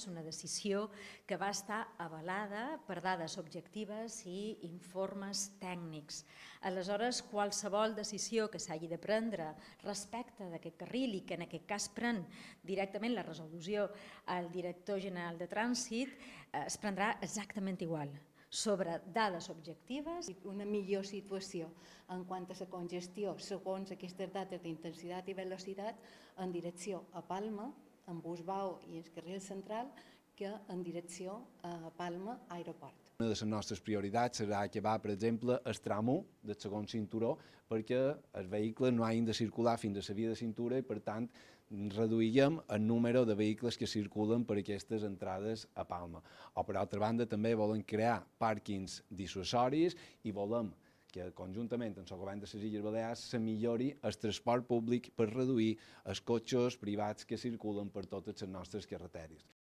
una decisió que va estar avalada per dades objectives i informes tècnics. Aleshores, qualsevol decisió que s'hagi de prendre respecte d'aquest carril i que en aquest cas pren directament la resolució al director general de trànsit es prendrà exactament igual, sobre dades objectives. Una millor situació en quant a la congestió segons aquestes dades d'intensitat i velocitat en direcció a Palma, en Busbau i el carril central, que en direcció a Palma aeroport. Una de les nostres prioritats serà acabar, per exemple, el tram 1 del segon cinturó perquè els vehicles no hagin de circular fins a la via de cintura i, per tant, reduïm el número de vehicles que circulen per aquestes entrades a Palma. O, per altra banda, també volem crear pàrquings dissuasoris i volem que conjuntament amb el govern de les Illes Balears se millori el transport públic per reduir els cotxes privats que circulen per totes les nostres carreteres.